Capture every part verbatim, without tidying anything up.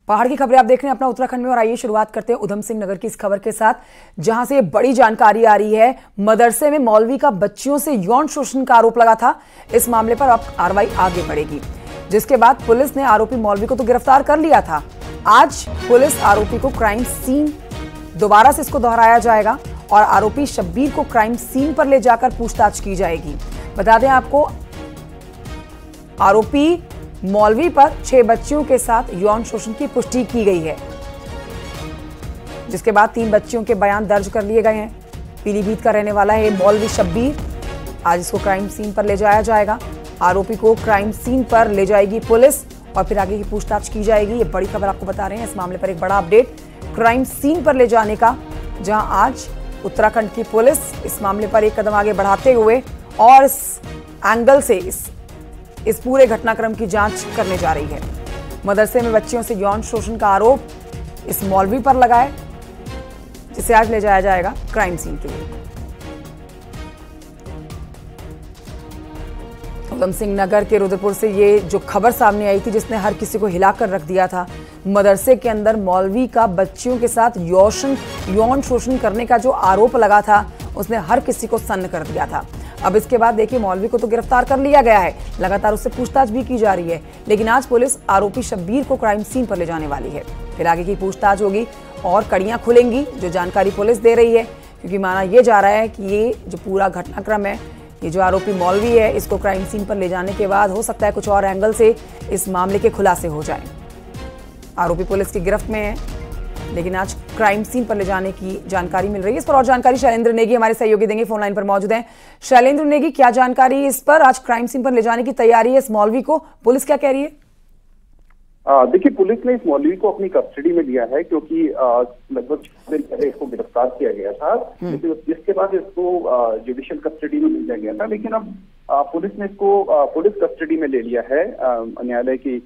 पहाड़ की खबरें आप देख रहे हैं अपना उत्तराखंड में, और आइए शुरुआत करते हैं उधम सिंह नगर की इस खबर के साथ, जहां से बड़ी जानकारी आ रही है। मदरसे में मौलवी का बच्चियों से यौन शोषण का आरोप लगा था। इस मामले पर अब कार्रवाई आगे बढ़ेगी, जिसके बाद पुलिस ने आरोपी मौलवी को तो गिरफ्तार कर लिया था। आज पुलिस आरोपी को क्राइम सीन दोबारा से इसको दोहराया जाएगा और आरोपी शब्बीर को क्राइम सीन पर ले जाकर पूछताछ की जाएगी। बता दें आपको, आरोपी मौलवी पर छह बच्चियों के साथ यौन शोषण की पुष्टि की गई है, जिसके बाद तीन बच्चियों के बयान दर्ज कर लिए गए हैं। पीलीभीत का रहने वाला है मौलवी शब्बीर। आज इसको क्राइम सीन पर ले जाया जाएगा। आरोपी को क्राइम सीन पर ले जाएगी पुलिस और फिर आगे की पूछताछ की जाएगी। ये बड़ी खबर आपको बता रहे हैं। इस मामले पर एक बड़ा अपडेट क्राइम सीन पर ले जाने का, जहां आज उत्तराखंड की पुलिस इस मामले पर एक कदम आगे बढ़ाते हुए और इस एंगल से इस इस पूरे घटनाक्रम की जांच करने जा रही है। मदरसे में बच्चियों से यौन शोषण का आरोप इस मौलवी पर लगा है, जिसे आज ले जाया जाएगा क्राइम सीन के लिए। उधम सिंह नगर के रुद्रपुर से ये जो खबर सामने आई थी, जिसने हर किसी को हिलाकर रख दिया था। मदरसे के अंदर मौलवी का बच्चियों के साथ यौन यौन शोषण करने का जो आरोप लगा था, उसने हर किसी को सन्न कर दिया था। अब इसके बाद देखिए, मौलवी को तो गिरफ्तार कर लिया गया है, लगातार उससे पूछताछ भी की जा रही है, लेकिन आज पुलिस आरोपी शब्बीर को क्राइम सीन पर ले जाने वाली है। फिर आगे की पूछताछ होगी और कड़ियां खुलेंगी, जो जानकारी पुलिस दे रही है, क्योंकि माना यह जा रहा है कि ये जो पूरा घटनाक्रम है, ये जो आरोपी मौलवी है, इसको क्राइम सीन पर ले जाने के बाद हो सकता है कुछ और एंगल से इस मामले के खुलासे हो जाए। आरोपी पुलिस की गिरफ्त में है, लेकिन आज क्राइम सीन पर ले जाने की जानकारी मिल रही है। इस पर और जानकारी शैलेंद्र नेगी हमारे सहयोगी देंगे, फोन लाइन पर मौजूद हैं। शैलेंद्र नेगी, क्या जानकारी इस पर? आज क्राइम सीन पर ले जाने की तैयारी है इस मौलवी को, पुलिस क्या कह रही है? देखिए, पुलिस ने इस मौलवी को अपनी कस्टडी में लिया है, क्योंकि लगभग छह दिन पहले इसको गिरफ्तार किया गया था, लेकिन जिसके बाद इसको जुडिशियल कस्टडी में लिया गया था। लेकिन अब आ, पुलिस ने इसको आ, पुलिस कस्टडी में ले लिया है न्यायालय की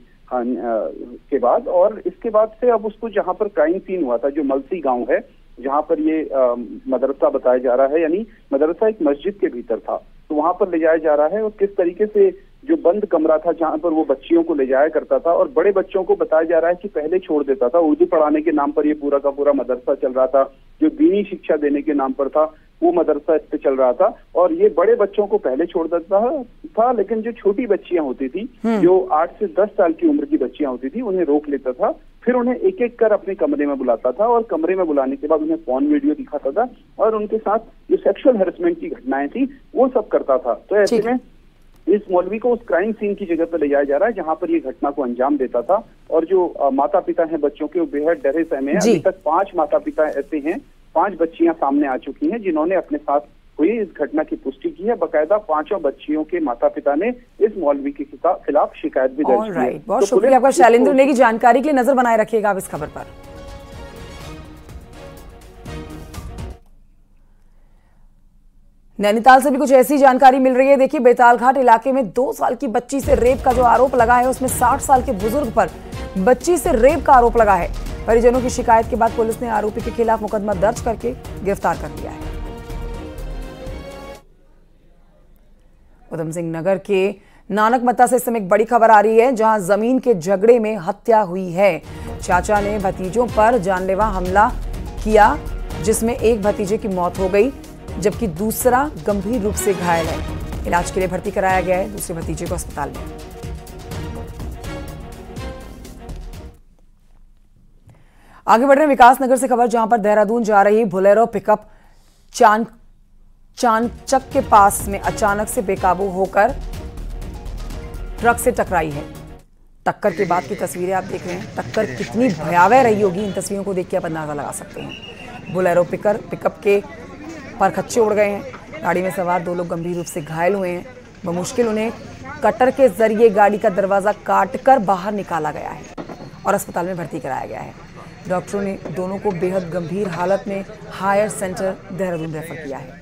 के बाद, और इसके बाद से अब उसको जहां पर क्राइम सीन हुआ था, जो मलसी गांव है, जहां पर ये आ, मदरसा बताया जा रहा है, यानी मदरसा एक मस्जिद के भीतर था, तो वहां पर ले जाया जा रहा है। और किस तरीके से जो बंद कमरा था जहां पर वो बच्चियों को ले जाया करता था, और बड़े बच्चों को बताया जा रहा है कि पहले छोड़ देता था। उर्दू पढ़ाने के नाम पर ये पूरा का पूरा मदरसा चल रहा था, जो दीनी शिक्षा देने के नाम पर था वो मदरसा इस पे चल रहा था। और ये बड़े बच्चों को पहले छोड़ देता था, लेकिन जो छोटी बच्चियां होती थी, जो आठ से दस साल की उम्र की बच्चियां होती थी, उन्हें रोक लेता था। फिर उन्हें एक एक कर अपने कमरे में बुलाता था, और कमरे में बुलाने के बाद उन्हें फोन वीडियो दिखाता था, और उनके साथ जो सेक्सुअल हैरेसमेंट की घटनाएं थी वो सब करता था। तो ऐसे में इस मौलवी को उस क्राइम सीन की जगह पर ले जाया जा रहा है, जहां पर ये घटना को अंजाम देता था। और जो माता पिता हैं बच्चों के, वो बेहद डरे सहमे हैं। अभी तक पांच माता पिता ऐसे हैं, पांच बच्चियां सामने आ चुकी हैं जिन्होंने अपने साथ हुई इस घटना की पुष्टि की है। बाकायदा पांचों बच्चियों के माता पिता ने इस मौलवी के खिलाफ शिकायत भी दर्ज की है। बहुत शुक्रिया आपका शैलेंद्र नेगी, जानकारी के लिए नजर बनाए रखिएगा आप इस खबर पर। नैनीताल से भी कुछ ऐसी जानकारी मिल रही है। देखिए, बेतालघाट इलाके में दो साल की बच्ची से रेप का जो आरोप लगा है, उसमें साठ साल के बुजुर्ग पर बच्ची से रेप का आरोप लगा है। परिजनों की शिकायत के बाद पुलिस ने आरोपी के खिलाफ मुकदमा दर्ज करके गिरफ्तार कर लिया है। उधम सिंह नगर के नानकमत्ता से इस समय एक बड़ी खबर आ रही है, जहां जमीन के झगड़े में हत्या हुई है। चाचा ने भतीजों पर जानलेवा हमला किया, जिसमें एक भतीजे की मौत हो गई, जबकि दूसरा गंभीर रूप से घायल है। इलाज के लिए भर्ती कराया गया है दूसरे भतीजे को अस्पताल में। आगे बढ़ रहे हैं विकास नगर से खबर, जहां पर देहरादून जा रही बोलेरो पिकअप चांद चांचक के पास में अचानक से बेकाबू होकर ट्रक से टकराई है। टक्कर के बाद की तस्वीरें आप देख रहे हैं। टक्कर कितनी भयावह रही होगी, इन तस्वीरों को देख के आप अंदाजा लगा सकते हैं। बोलेरो पिकर पिकअप के परखच्चे उड़ गए हैं। गाड़ी में सवार दो लोग गंभीर रूप से घायल हुए हैं। बमुश्किल उन्हें कटर के जरिए गाड़ी का दरवाजा काटकर बाहर निकाला गया है और अस्पताल में भर्ती कराया गया है। डॉक्टरों ने दोनों को बेहद गंभीर हालत में हायर सेंटर देहरादून रेफर किया है।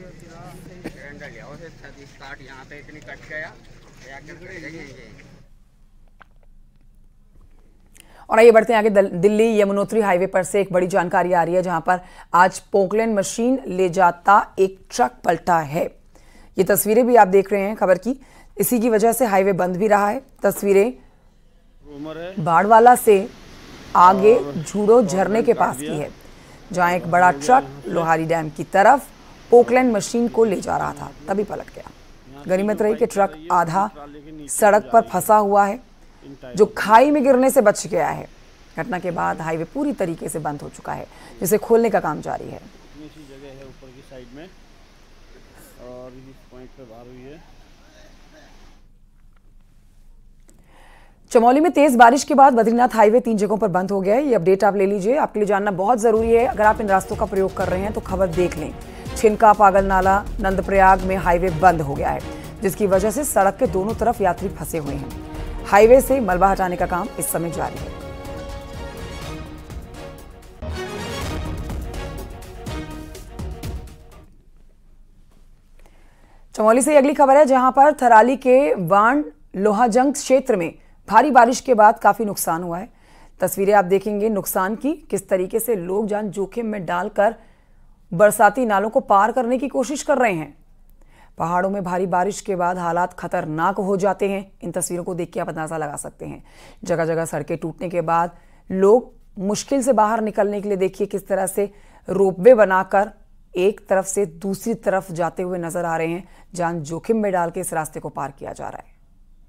और आइए बढ़ते हैं आगे। दिल्ली यमुनोत्री हाईवे पर से एक बड़ी जानकारी आ रही है, जहां पर आज पोकलैंड मशीन ले जाता एक ट्रक पलटा है। ये तस्वीरें भी आप देख रहे हैं खबर की। इसी की वजह से हाईवे बंद भी रहा है। तस्वीरें बाड़वाला से आगे झूड़ो झरने के पास की है, जहां एक बड़ा ट्रक लोहारी डैम की तरफ पोकलैंड मशीन को ले जा रहा था, तभी पलट गया। गनीमत रही कि ट्रक आधा सड़क पर फंसा हुआ है, जो खाई में गिरने से बच गया है। घटना के बाद हाईवे पूरी तरीके से बंद हो चुका है, जिसे खोलने का काम जारी है। इसी जगह है ऊपर की साइड में और इस पॉइंट पे बाहर हुई है। चमोली में तेज बारिश के बाद बद्रीनाथ हाईवे तीन जगहों पर बंद हो गया है। ये अपडेट आप ले लीजिए, आपके लिए जानना बहुत जरूरी है। अगर आप इन रास्तों का प्रयोग कर रहे हैं तो खबर देख लें। छिनका, पागल नाला, नंदप्रयाग में हाईवे बंद हो गया है, जिसकी वजह से सड़क के दोनों तरफ यात्री फंसे हुए हैं। हाईवे से मलबा हटाने का काम इस समय जारी है। चमोली से अगली खबर है, जहां पर थराली के वाण लोहाजंग क्षेत्र में भारी बारिश के बाद काफी नुकसान हुआ है। तस्वीरें आप देखेंगे नुकसान की, किस तरीके से लोग जान जोखिम में डालकर बरसाती नालों को पार करने की कोशिश कर रहे हैं। पहाड़ों में भारी बारिश के बाद हालात खतरनाक हो जाते हैं। इन तस्वीरों को देख के आप अंदाजा लगा सकते हैं। जगह जगह सड़कें टूटने के बाद लोग मुश्किल से बाहर निकलने के लिए देखिए किस तरह से रोपवे बनाकर एक तरफ से दूसरी तरफ जाते हुए नजर आ रहे हैं। जान जोखिम में डाल के इस रास्ते को पार किया जा रहा है।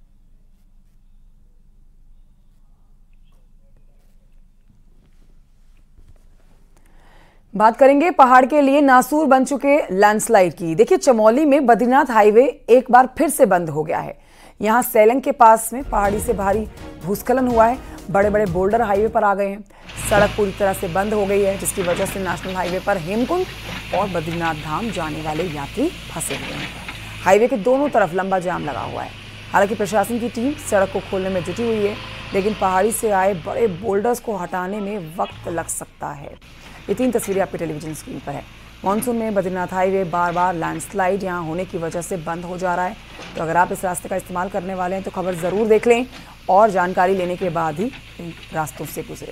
बात करेंगे पहाड़ के लिए नासूर बन चुके लैंडस्लाइड की। देखिए, चमोली में बद्रीनाथ हाईवे एक बार फिर से बंद हो गया है। यहां सैलंग के पास में पहाड़ी से भारी भूस्खलन हुआ है। बड़े बड़े बोल्डर हाईवे पर आ गए हैं। सड़क पूरी तरह से बंद हो गई है, जिसकी वजह से नेशनल हाईवे पर हेमकुंड और बद्रीनाथ धाम जाने वाले यात्री फंसे हुए हैं। हाईवे के दोनों तरफ लंबा जाम लगा हुआ है। हालांकि प्रशासन की टीम सड़क को खोलने में जुटी हुई है, लेकिन पहाड़ी से आए बड़े बोल्डर्स को हटाने में वक्त लग सकता है। ये तीन तस्वीरें आपके टेलीविजन स्क्रीन पर है। मानसून में बद्रीनाथ हाईवे बार बार लैंडस्लाइड यहाँ होने की वजह से बंद हो जा रहा है। तो अगर आप इस रास्ते का इस्तेमाल करने वाले हैं तो खबर ज़रूर देख लें और जानकारी लेने के बाद ही इन रास्तों से गुजरें।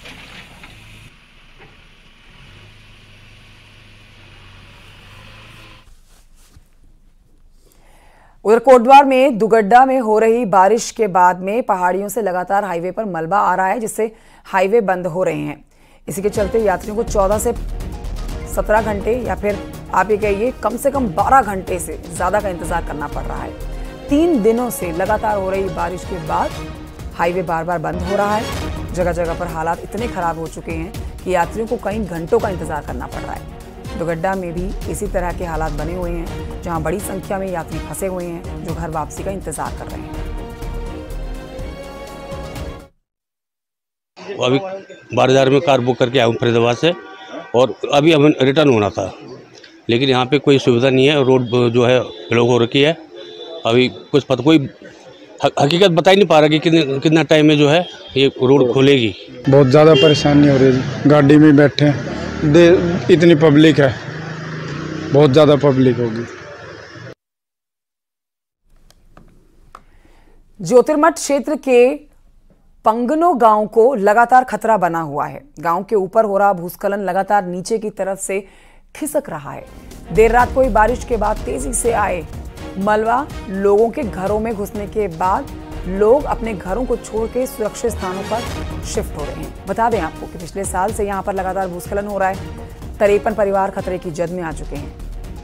उधर कोटद्वार में दुगड्डा में हो रही बारिश के बाद में पहाड़ियों से लगातार हाईवे पर मलबा आ रहा है, जिससे हाईवे बंद हो रहे हैं। इसी के चलते यात्रियों को चौदह से सत्रह घंटे या फिर आप ये कहिए कम से कम बारह घंटे से ज़्यादा का इंतज़ार करना पड़ रहा है। तीन दिनों से लगातार हो रही बारिश के बाद हाईवे बार बार बंद हो रहा है। जगह जगह पर हालात इतने ख़राब हो चुके हैं कि यात्रियों को कई घंटों का इंतज़ार करना पड़ रहा है। दुगड्डा में भी इसी तरह के हालात बने हुए हैं, जहाँ बड़ी संख्या में यात्री फंसे हुए हैं जो घर वापसी का इंतज़ार कर रहे हैं। अभी बाजार में कार बुक करके आया हूँ फरीदाबाद से, और अभी हमें रिटर्न होना था, लेकिन यहाँ पे कोई सुविधा नहीं है। रोड जो है ब्लॉक हो रखी है। अभी कुछ पता कोई हकीकत बता ही नहीं पा रहा कि कितने कितना टाइम में जो है ये रोड खुलेगी। बहुत ज़्यादा परेशानी हो रही है। गाड़ी में बैठे दे इतनी पब्लिक है, बहुत ज़्यादा पब्लिक होगी। ज्योतिर्मठ क्षेत्र के पंगनो गांव को लगातार खतरा बना हुआ है। गांव के ऊपर हो रहा भूस्खलन लगातार नीचे की तरफ से खिसक रहा है। देर रात को बारिश के बाद तेजी से आए मलबा लोगों के घरों में घुसने के बाद लोग अपने घरों को छोड़ के सुरक्षित स्थानों पर शिफ्ट हो रहे हैं। बता दें आपको कि पिछले साल से यहां पर लगातार भूस्खलन हो रहा है। तिरपन परिवार खतरे की जद में आ चुके हैं।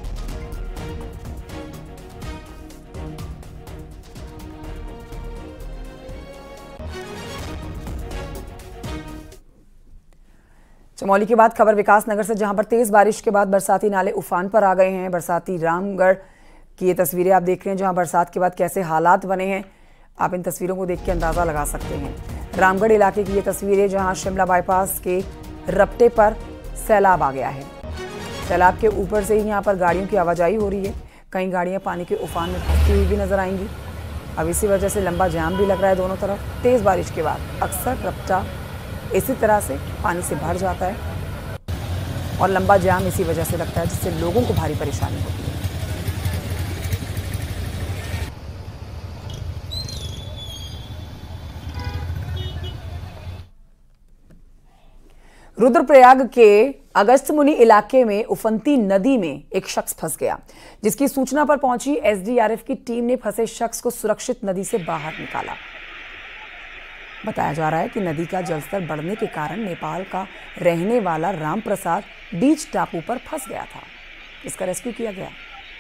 चमोली के बाद खबर विकासनगर से, जहां पर तेज बारिश के बाद बरसाती नाले उफान पर आ गए हैं। बरसाती रामगढ़ की ये तस्वीरें आप देख रहे हैं, जहां बरसात के बाद कैसे हालात बने हैं। आप इन तस्वीरों को देख के अंदाजा लगा सकते हैं। रामगढ़ इलाके की ये तस्वीरें, जहां शिमला बाईपास के रपटे पर सैलाब आ गया है। सैलाब के ऊपर से ही यहाँ पर गाड़ियों की आवाजाही हो रही है। कई गाड़ियाँ पानी के उफान में फंसती हुई भी नजर आएंगी। अब इसी वजह से लंबा जाम भी लग रहा है दोनों तरफ। तेज बारिश के बाद अक्सर रपटा इसी तरह से पानी से भर जाता है और लंबा जाम इसी वजह से लगता है, जिससे लोगों को भारी परेशानी होती है। रुद्रप्रयाग के अगस्त्यमुनि इलाके में उफनती नदी में एक शख्स फंस गया, जिसकी सूचना पर पहुंची एसडीआरएफ की टीम ने फंसे शख्स को सुरक्षित नदी से बाहर निकाला। बताया जा रहा है कि नदी का जलस्तर बढ़ने के कारण नेपाल का रहने वाला राम प्रसाद बीच टापू पर फंस गया था। इसका रेस्क्यू किया गया।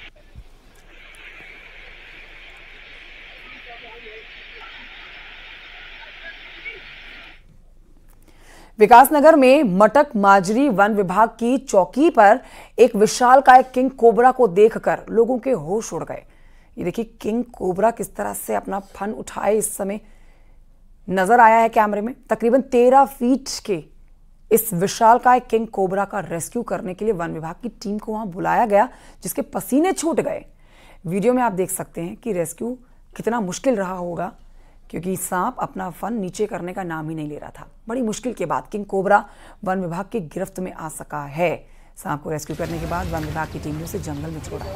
विकासनगर में मटक माजरी वन विभाग की चौकी पर एक विशालकाय किंग कोबरा को देखकर लोगों के होश उड़ गए। ये देखिए किंग कोबरा किस तरह से अपना फन उठाए इस समय नजर आया है कैमरे में। तकरीबन तेरह फीट के इस विशालकाय किंग कोबरा का रेस्क्यू करने के लिए वन विभाग की टीम को वहां बुलाया गया, जिसके पसीने छूट गए। वीडियो में आप देख सकते हैं कि रेस्क्यू कितना मुश्किल रहा होगा, क्योंकि सांप अपना फन नीचे करने का नाम ही नहीं ले रहा था। बड़ी मुश्किल के बाद किंग कोबरा वन विभाग की गिरफ्त में आ सका है। सांप को रेस्क्यू करने के बाद वन विभाग की टीम ने उसे जंगल में छोड़ा।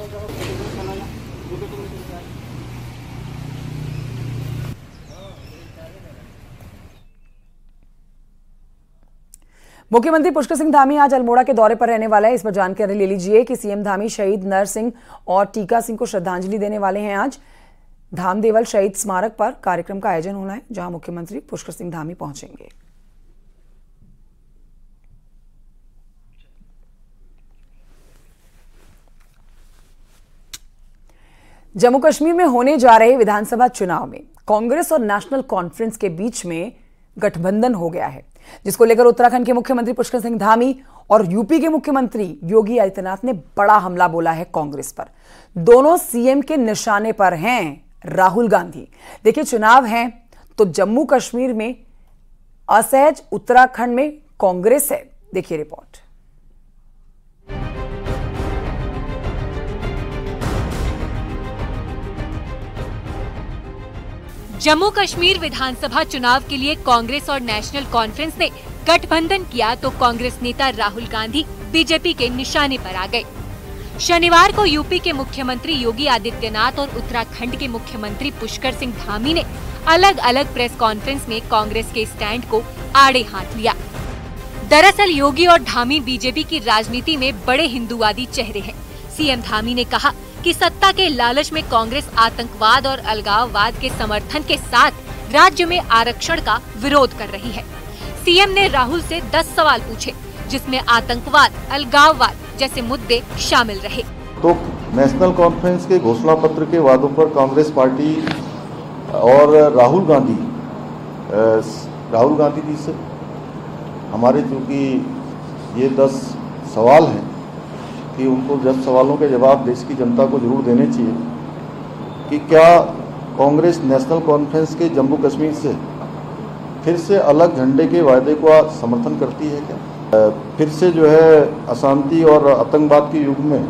मुख्यमंत्री पुष्कर सिंह धामी आज अल्मोड़ा के दौरे पर रहने वाला है। इस पर जानकारी ले लीजिए कि सीएम धामी शहीद नर सिंह और टीका सिंह को श्रद्धांजलि देने वाले हैं। आज धामदेवल शहीद स्मारक पर कार्यक्रम का आयोजन होना है, जहां मुख्यमंत्री पुष्कर सिंह धामी पहुंचेंगे। जम्मू कश्मीर में होने जा रहे विधानसभा चुनाव में कांग्रेस और नेशनल कॉन्फ्रेंस के बीच में गठबंधन हो गया है, जिसको लेकर उत्तराखंड के मुख्यमंत्री पुष्कर सिंह धामी और यूपी के मुख्यमंत्री योगी आदित्यनाथ ने बड़ा हमला बोला है कांग्रेस पर। दोनों सीएम के निशाने पर हैं राहुल गांधी। देखिए चुनाव हैं तो जम्मू कश्मीर में असहज, उत्तराखंड में कांग्रेस है। देखिए रिपोर्ट। जम्मू कश्मीर विधानसभा चुनाव के लिए कांग्रेस और नेशनल कॉन्फ्रेंस ने गठबंधन किया तो कांग्रेस नेता राहुल गांधी बीजेपी के निशाने पर आ गए। शनिवार को यूपी के मुख्यमंत्री योगी आदित्यनाथ और उत्तराखंड के मुख्यमंत्री पुष्कर सिंह धामी ने अलग अलग प्रेस कॉन्फ्रेंस में कांग्रेस के स्टैंड को आड़े हाथ लिया। दरअसल योगी और धामी बीजेपी की राजनीति में बड़े हिंदूवादी चेहरे हैं। सीएम धामी ने कहा कि सत्ता के लालच में कांग्रेस आतंकवाद और अलगाववाद के समर्थन के साथ राज्य में आरक्षण का विरोध कर रही है। सीएम ने राहुल से दस सवाल पूछे, जिसमें आतंकवाद, अलगाववाद जैसे मुद्दे शामिल रहे। तो नेशनल कॉन्फ्रेंस के घोषणा पत्र के वादों पर कांग्रेस पार्टी और राहुल गांधी राहुल गांधी जी से हमारे चूंकि ये दस सवाल हैं कि उनको दस सवालों के जवाब देश की जनता को जरूर देने चाहिए कि क्या कांग्रेस नेशनल कॉन्फ्रेंस के जम्मू कश्मीर से फिर से अलग झंडे के वायदे को समर्थन करती है क्या? फिर से जो है अशांति और आतंकवाद के युग में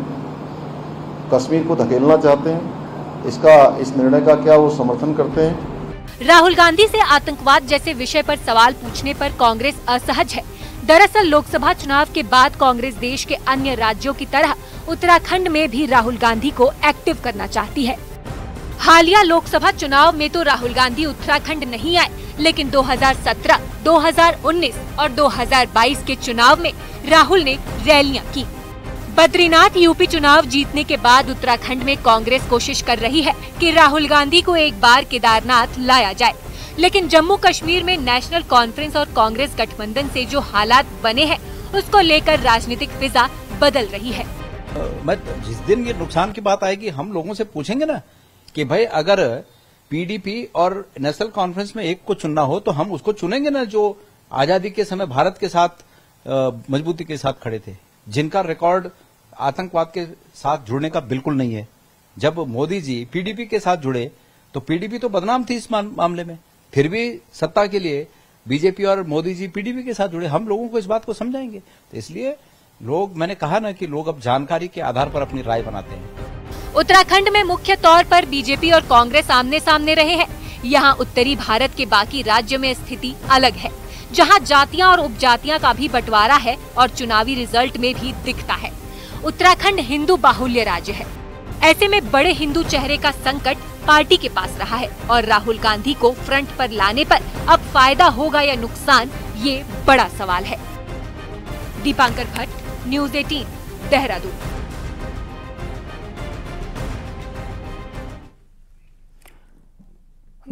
कश्मीर को धकेलना चाहते हैं? इसका इस निर्णय का क्या वो समर्थन करते हैं? राहुल गांधी से आतंकवाद जैसे विषय पर सवाल पूछने पर कांग्रेस असहज है। दरअसल लोकसभा चुनाव के बाद कांग्रेस देश के अन्य राज्यों की तरह उत्तराखंड में भी राहुल गांधी को एक्टिव करना चाहती है। हालिया लोकसभा चुनाव में तो राहुल गांधी उत्तराखंड नहीं आए, लेकिन दो हज़ार सत्रह, दो हज़ार उन्नीस और दो हज़ार बाईस के चुनाव में राहुल ने रैलियां की। बद्रीनाथ यूपी चुनाव जीतने के बाद उत्तराखंड में कांग्रेस कोशिश कर रही है कि राहुल गांधी को एक बार केदारनाथ लाया जाए, लेकिन जम्मू कश्मीर में नेशनल कॉन्फ्रेंस और कांग्रेस गठबंधन से जो हालात बने हैं उसको लेकर राजनीतिक फिजा बदल रही है। मैं जिस दिन ये नुकसान की बात आएगी हम लोगों से पूछेंगे ना कि भाई अगर पीडीपी और नेशनल कॉन्फ्रेंस में एक को चुनना हो तो हम उसको चुनेंगे ना, जो आजादी के समय भारत के साथ मजबूती के साथ खड़े थे, जिनका रिकॉर्ड आतंकवाद के साथ जुड़ने का बिल्कुल नहीं है। जब मोदी जी पीडीपी के साथ जुड़े तो पीडीपी तो बदनाम थी इस मामले में, फिर भी सत्ता के लिए बीजेपी और मोदी जी पीडीपी के साथ जुड़े। हम लोगों को इस बात को समझाएंगे, तो इसलिए लोग, मैंने कहा ना कि लोग अब जानकारी के आधार पर अपनी राय बनाते हैं। उत्तराखंड में मुख्य तौर पर बीजेपी और कांग्रेस आमने सामने रहे हैं। यहाँ उत्तरी भारत के बाकी राज्य में स्थिति अलग है, जहाँ जातियाँ और उपजातियाँ का भी बंटवारा है और चुनावी रिजल्ट में भी दिखता है। उत्तराखंड हिंदू बाहुल्य राज्य है, ऐसे में बड़े हिंदू चेहरे का संकट पार्टी के पास रहा है और राहुल गांधी को फ्रंट पर लाने पर अब फायदा होगा या नुकसान, ये बड़ा सवाल है। दीपांकर भट्ट, न्यूज़ अठारह, देहरादून।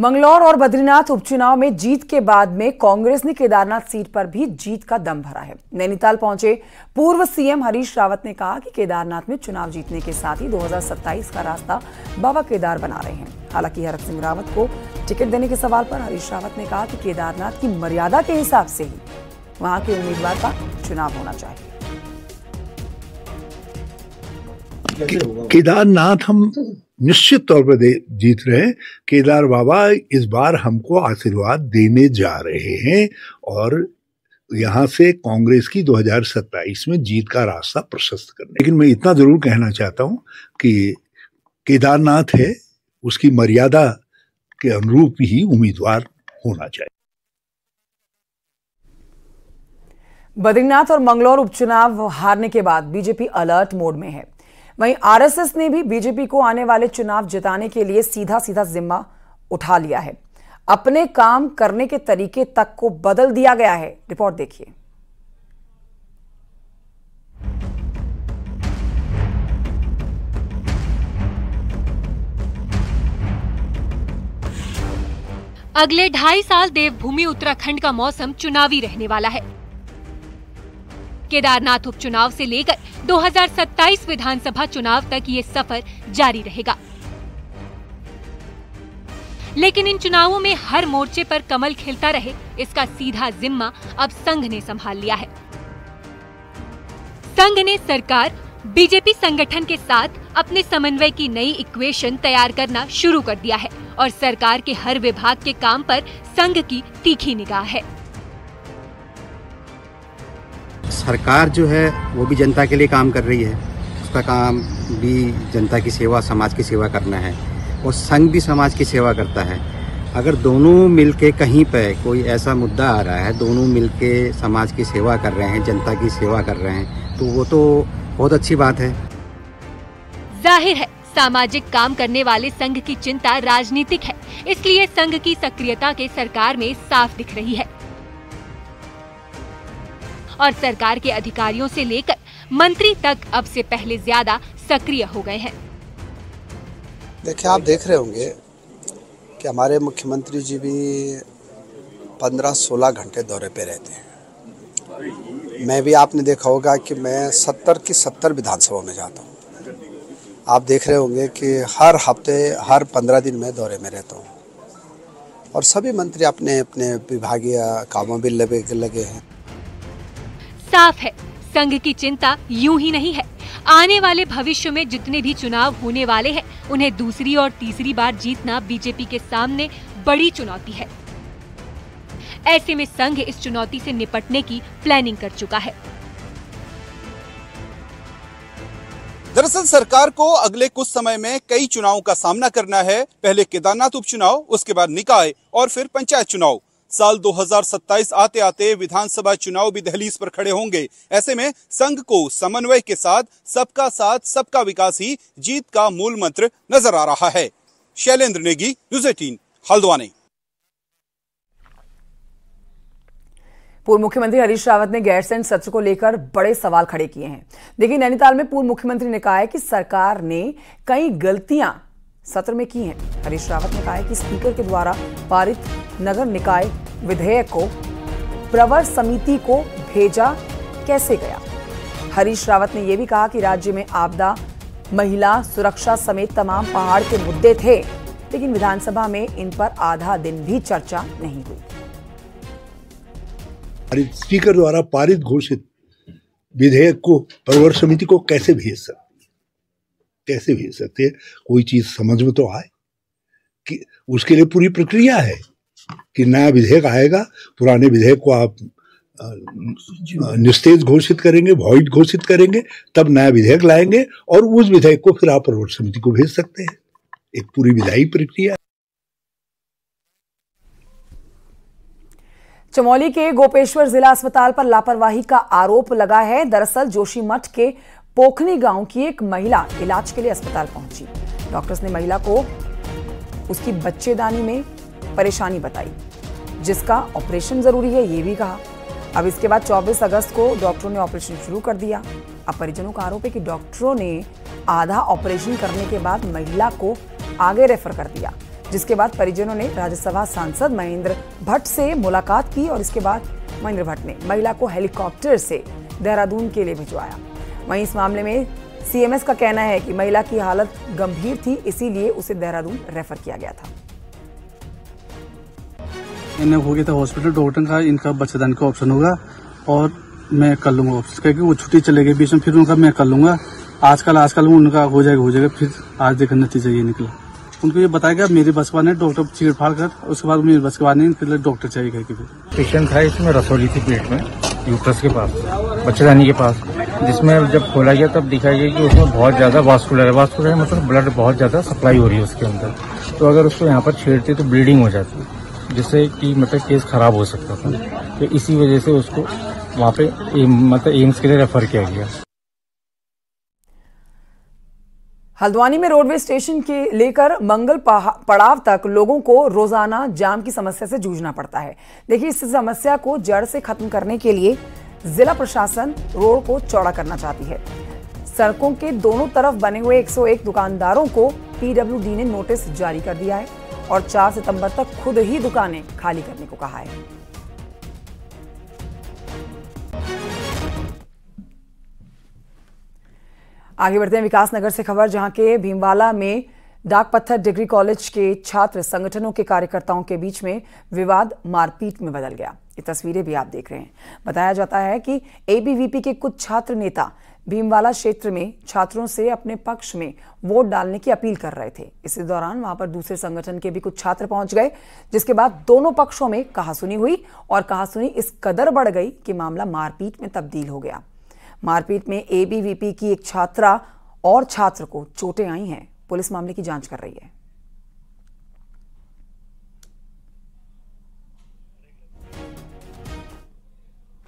मंगलौर और बद्रीनाथ उपचुनाव में जीत के बाद में कांग्रेस ने केदारनाथ सीट पर भी जीत का दम भरा है। नैनीताल पहुंचे पूर्व सीएम हरीश रावत ने कहा कि केदारनाथ में चुनाव जीतने के साथ ही दो हज़ार सत्ताईस का रास्ता बाबा केदार बना रहे हैं। हालांकि हरक सिंह रावत को टिकट देने के सवाल पर हरीश रावत ने कहा कि केदारनाथ की मर्यादा के हिसाब से ही वहां के उम्मीदवार का चुनाव होना चाहिए। केदारनाथ हम निश्चित तौर पर जीत रहे हैं। केदार बाबा इस बार हमको आशीर्वाद देने जा रहे हैं और यहाँ से कांग्रेस की दो हज़ार सत्ताईस में जीत का रास्ता प्रशस्त करने। लेकिन मैं इतना जरूर कहना चाहता हूँ कि केदारनाथ है, उसकी मर्यादा के अनुरूप ही उम्मीदवार होना चाहिए। बद्रीनाथ और मंगलौर उपचुनाव हारने के बाद बीजेपी अलर्ट मोड में है। वहीं आरएसएस ने भी बीजेपी को आने वाले चुनाव जिताने के लिए सीधा सीधा जिम्मा उठा लिया है। अपने काम करने के तरीके तक को बदल दिया गया है। रिपोर्ट देखिए। अगले ढाई साल देवभूमि उत्तराखंड का मौसम चुनावी रहने वाला है। केदारनाथ उपचुनाव से लेकर दो हज़ार सत्ताईस विधानसभा चुनाव तक ये सफर जारी रहेगा। लेकिन इन चुनावों में हर मोर्चे पर कमल खिलता रहे, इसका सीधा जिम्मा अब संघ ने संभाल लिया है। संघ ने सरकार बीजेपी संगठन के साथ अपने समन्वय की नई इक्वेशन तैयार करना शुरू कर दिया है और सरकार के हर विभाग के काम पर संघ की तीखी निगाह है। सरकार जो है वो भी जनता के लिए काम कर रही है, उसका काम भी जनता की सेवा, समाज की सेवा करना है और संघ भी समाज की सेवा करता है। अगर दोनों मिलके कहीं पे कोई ऐसा मुद्दा आ रहा है, दोनों मिलके समाज की सेवा कर रहे हैं, जनता की सेवा कर रहे हैं, तो वो तो बहुत अच्छी बात है। जाहिर है सामाजिक काम करने वाले संघ की चिंता राजनीतिक है, इसलिए संघ की सक्रियता के सरकार में साफ दिख रही है और सरकार के अधिकारियों से लेकर मंत्री तक अब से पहले ज्यादा सक्रिय हो गए हैं। देखिए, आप देख रहे होंगे कि हमारे मुख्यमंत्री जी भी पंद्रह सोलह घंटे दौरे पे रहते हैं। मैं भी, आपने देखा होगा कि मैं सत्तर की सत्तर विधानसभा में जाता हूँ। आप देख रहे होंगे कि हर हफ्ते, हर पंद्रह दिन में दौरे में रहता हूँ और सभी मंत्री अपने अपने विभागीय कामों में लगे लगे हैं। साफ है संघ की चिंता यूं ही नहीं है। आने वाले भविष्य में जितने भी चुनाव होने वाले हैं, उन्हें दूसरी और तीसरी बार जीतना बीजेपी के सामने बड़ी चुनौती है। ऐसे में संघ इस चुनौती से निपटने की प्लानिंग कर चुका है। दरअसल सरकार को अगले कुछ समय में कई चुनावों का सामना करना है। पहले केदारनाथ उपचुनाव, उसके बाद निकाय और फिर पंचायत चुनाव। साल दो हज़ार सत्ताईस आते आते विधानसभा चुनाव भी दहलीज पर खड़े होंगे। ऐसे में संघ को समन्वय के साथ सबका साथ सबका विकास ही जीत का मूल मंत्र नजर आ रहा है। शैलेंद्र नेगी, न्यूज़ अठारह, हल्द्वानी। पूर्व मुख्यमंत्री हरीश रावत ने गैरसैंण सत्र को लेकर बड़े सवाल खड़े किए हैं। देखिए, नैनीताल में पूर्व मुख्यमंत्री ने कहा है कि सरकार ने कई गलतियां सत्र में की हैं। हरीश रावत ने कहा है कि स्पीकर के द्वारा पारित नगर निकाय विधेयक को प्रवर समिति को भेजा कैसे गया। हरीश रावत ने यह भी कहा कि राज्य में आपदा, महिला सुरक्षा समेत तमाम पहाड़ के मुद्दे थे, लेकिन विधानसभा में इन पर आधा दिन भी चर्चा नहीं हुई। स्पीकर द्वारा पारित घोषित विधेयक को प्रवर समिति को कैसे भेज सकते कैसे भेज सकते हैं? कोई चीज समझ में तो आए कि उसके लिए पूरी प्रक्रिया है कि नया विधेयक आएगा, पुराने विधेयक को आप निस्तेज घोषित करेंगे, वॉइड घोषित करेंगे, तब नया विधेयक लाएंगे और उस विधेयक को फिर आप प्रवर समिति को भेज सकते हैं। एक पूरी विधायी प्रक्रिया। चमोली के गोपेश्वर जिला अस्पताल पर लापरवाही का आरोप लगा है। दरअसल जोशीमठ के पोखनी गांव की एक महिला इलाज के लिए अस्पताल पहुंची। डॉक्टर्स ने महिला को उसकी बच्चेदानी में परेशानी बताई, जिसका ऑपरेशन जरूरी है ये भी कहा। अब इसके बाद चौबीस अगस्त को डॉक्टरों ने ऑपरेशन शुरू कर दिया। अब परिजनों का आरोप है कि डॉक्टरों ने आधा ऑपरेशन करने के बाद महिला को आगे रेफर कर दिया, जिसके बाद परिजनों ने राज्यसभा सांसद महेंद्र भट्ट से मुलाकात की और इसके बाद महेंद्र भट्ट ने महिला को हेलीकॉप्टर से देहरादून के लिए भिजवाया। वहीं इस मामले में सीएमएस का कहना है कि महिला की हालत गंभीर थी, इसीलिए उसे देहरादून रेफर किया गया था। इन्हें हो गया था हॉस्पिटल, डॉक्टर का इनका बच्चेदानी का ऑप्शन होगा और मैं कर लूंगा ऑप्शन, क्योंकि वो छुट्टी चले गई बीच में, फिर उनका मैं कर लूंगा आजकल आजकल उनका हो जाएगा हो जाएगा फिर आज देखकर नतीजा ये निकला। उनको ये बताया गया मेरे बस का नहीं, डॉक्टर चीड़ फाड़ कर उसके बाद मेरे बस का नहीं, डॉक्टर चाहिए कि फिर पेशेंट था, इसमें रसोली थी पेट में, यूट्रस के पास, बच्चेदानी के पास, जिसमें जब खोला गया तब दिखाई गया कि उसमें बहुत ज्यादा वास्कुलर है। वास्कुलर मतलब ब्लड बहुत ज्यादा सप्लाई हो रही है उसके अंदर, तो अगर उसको यहाँ पर छेड़ते तो ब्लीडिंग हो जाती, जिससे कि मतलब केस खराब हो सकता था। तो इसी वजह से उसको वहाँ पे मतलब एम्स के लिए रेफर किया गया। हल्द्वानी में रोडवे स्टेशन के लेकर मंगल पड़ाव तक लोगों को रोजाना जाम की समस्या से जूझना पड़ता है। देखिए, इस समस्या को जड़ से खत्म करने के लिए जिला प्रशासन रोड को चौड़ा करना चाहती है। सड़कों के दोनों तरफ बने हुए एक सौ एक दुकानदारों को पीडब्ल्यूडी ने नोटिस जारी कर दिया है और चार सितंबर तक खुद ही दुकानें खाली करने को कहा है। आगे बढ़ते हैं विकासनगर से खबर, जहां के भीमवाला में डाक पत्थर डिग्री कॉलेज के छात्र संगठनों के कार्यकर्ताओं के बीच में विवाद मारपीट में बदल गया। ये तस्वीरें भी आप देख रहे हैं। बताया जाता है कि एबीवीपी के कुछ छात्र नेता भीमवाला क्षेत्र में छात्रों से अपने पक्ष में वोट डालने की अपील कर रहे थे। इसी दौरान वहां पर दूसरे संगठन के भी कुछ छात्र पहुंच गए, जिसके बाद दोनों पक्षों में कहासुनी हुई और कहासुनी इस कदर बढ़ गई कि मामला मारपीट में तब्दील हो गया। मारपीट में एबीवीपी की एक छात्रा और छात्र को चोटें आई हैं। पुलिस मामले की जांच कर रही है।